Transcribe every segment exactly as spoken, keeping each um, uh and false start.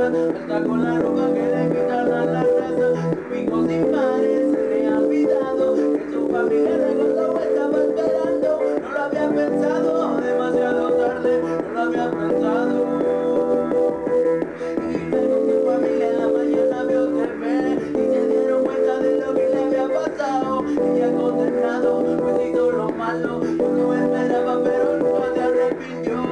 Está con la ropa que le quitan a la raza. Tu hijo sin padre se le ha olvidado que su familia de cuando estaba esperando. No lo había pensado, demasiado tarde, no lo había pensado. Y luego tu familia en la mañana vio T V y se dieron cuenta de lo que le había pasado. Y ya condenado, pues hizo lo malo, no lo esperaba pero nunca se arrepintió.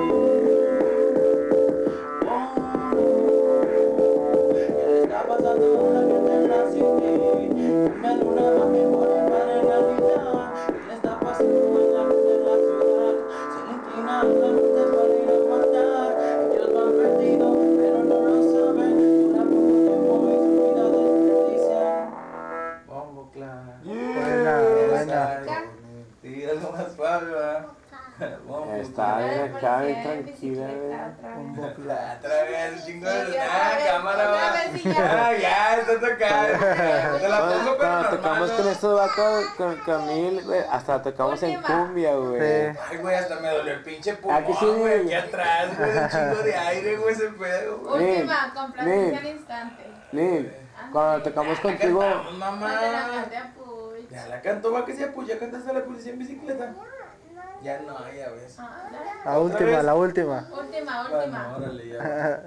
Está pasando ahora que te la sin ti. Me luna más que por el mar en realidad. ¿Qué le está pasando en la luz de la ciudad? Se le inclina la luz de para ir a matar. Ellos lo han perdido, pero no lo saben. Dura poco tiempo y su vida desperdicia. Bombo claro. Buena, buena. Sí, algo más suave, ¿verdad? Está bien acá, bien tranquila, Bombo La otra vez, chingo de... Sí, Ah, otra vez, cámara, otra va. vez y ya. Ah, ya, está tocada. Te la pongo, pero Cuando normal, tocamos ¿no? con estos vatos, con Camil, güey, hasta tocamos en Última. cumbia, güey. Sí. Ay, güey, hasta me dolió el pinche pulmón, Aquí sí, güey, güey. aquí atrás, güey, un chingo de aire, güey, ese pedo, güey. Última, complacencia al instante. Lil, cuando tocamos contigo, Cantamos, Ponte mamá. la canté a Puch. Ya la cantó, va que sea, pues ya cantaste a la policía en bicicleta. Ya no, ya ves. Ah, dale. La última, la última. Última, Bueno, última. órale, ya.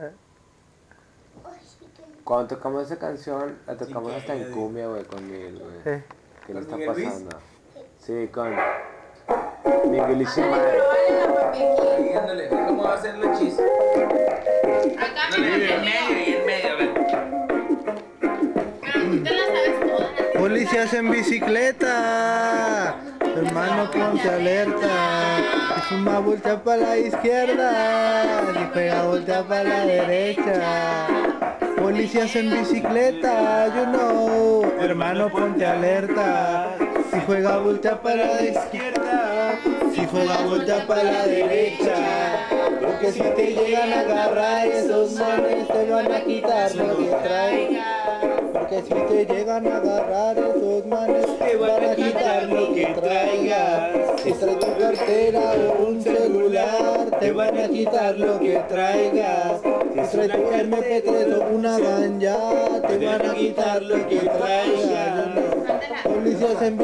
cuando tocamos esa canción, la tocamos Sí, hasta en que- cumbia, güey, con Miguel, güey. Sí. ¿Qué le ¿Con está Miguel Luis? pasando? Sí, con Miguel y su Ándale, madre. pero vale la papi aquí. Ahí, ándale, ve cómo va a hacer la chis. Acá, Ándale, mira, en medio, y en medio, a ver. pero tú te la sabes todas. Policías en bicicleta. Hermano, ponte alerta. Si fuma, voltea para la izquierda. Si juega, voltea para la derecha. Policías en bicicleta, you know. Hermano, ponte alerta. Si juega, voltea para la izquierda. Si juega, voltea para la derecha. Porque si te llegan a agarrar, esos manes te van a quitar lo que traigan. Porque si te llegan a agarrar, esos manes te van a quitar lo que traigas. Si traes tu cartera o un celular, te van a quitar lo que traigas. Si traes tu eme pe tres o una ganja, te van a quitar lo que traigas. Policías en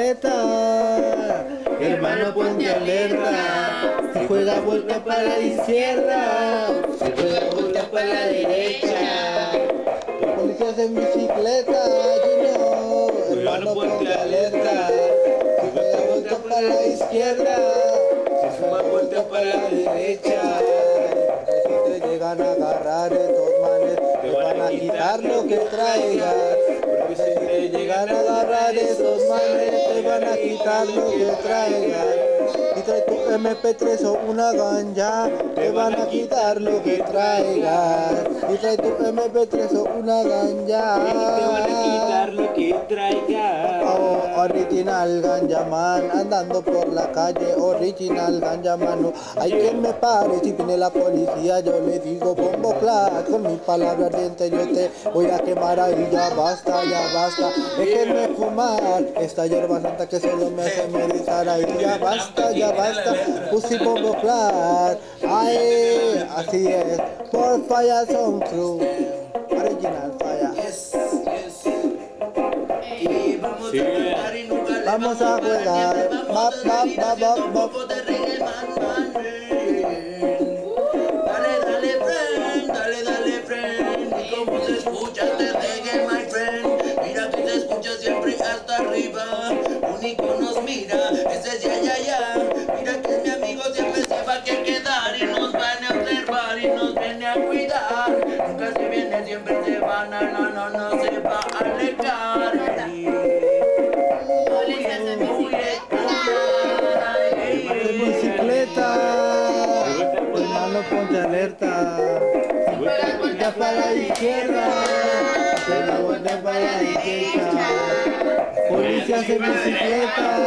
bicicleta, hermano, ponte alerta. Si juega, vuelta para la izquierda. Si juega, vuelta para la derecha. Policías en bicicleta, you know. Hermano, ponte alerta. Si juega, vuelta para la izquierda. Si juega, vuelta para la derecha. Porque si te llegan a agarrar estos manes, te van a quitar lo que traigas. Porque si te llegan a agarrar esos manes, te van a quitar lo que traigas. Si traes tu eme pe tres o una ganja, te van a quitar lo que traigas. Si traes tu eme pe tres o una ganja, te van a quitar lo que traigas. Oh, original ganja man, andando por la calle, original ganja mano. Hay quien me pare, si viene la policía, yo le digo bombo clap. Con mi palabra ardiente yo te voy a quemar ahí, ya basta, ya basta. Déjenme fumar esta hierba santa que solo me hace meditar ahí, ya basta, ya basta. Pussy bombo clap, ay, así es. Por fire son crew, original fire. Y vamos a cantar y nunca le Vamos a jugar, bap, bap, bap, bap, bap. Dale, dale, friend, dale, dale, friend. Y como se escucha este reggae, my friend. Mira que se escucha siempre hasta arriba. Único nos mira, ese es ya, ya, ya. Mira que mi amigo siempre se va a quedar y nos van a observar y nos viene a cuidar. Nunca se viene, siempre se van a, no, no, no se va a alejar. Policías en En bicicleta, hermano, ponte alerta. Juega, Vuelta para la izquierda, se la vuelta para la derecha. Policías en bicicleta,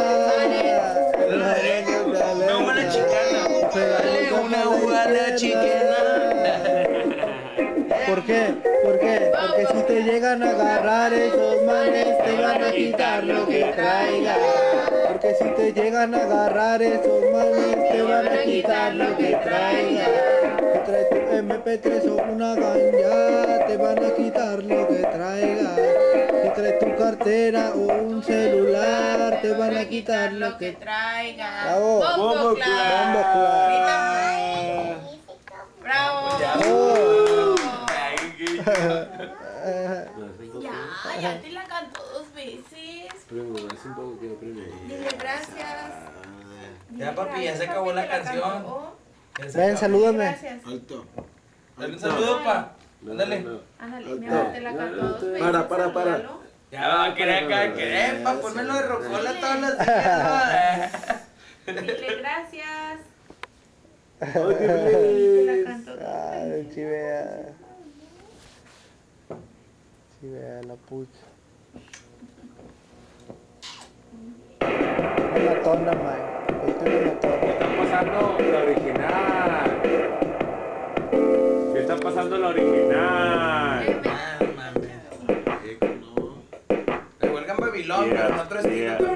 No, una chicana. Dale una jugada chicana. ¿Por qué? ¿Por qué? Porque si te llegan a agarrar esos manes, te van a quitar lo que traigas. Porque si te llegan a agarrar esos manes, te van a quitar lo que traigas. Si trae tu eme pe tres o una ganja, te van a quitar lo que traigas. Si traes tu cartera o un celular, te van a quitar lo que traigas. Bravo. Bombo Bombo Clan. Bombo Clan. Bravo. Oh. Ya, ya te la cantó dos veces. Primo, es un poco que primo. Dile gracias. Ya, papi, ya se acabó la canción. Ya se Ven, acabó. salúdame. Gracias. Alto. Dale un saludo, pa. Ándale. Ándale, mi amor, te la cantó dos veces. Para, para, para. salúdalo. Ya va a querer acá, querer, pa, ponmelo de rocola todos los días. Dile gracias. Ay, Te qué la cantó dos Ay, veces. chivea. Chivea la pucha. Una tona, man. Estoy en la tona. está pasando la original. ¿Qué está pasando la original? Ah, mames. Revuelgan Babilón, Mira, pero en otro estilo. mira.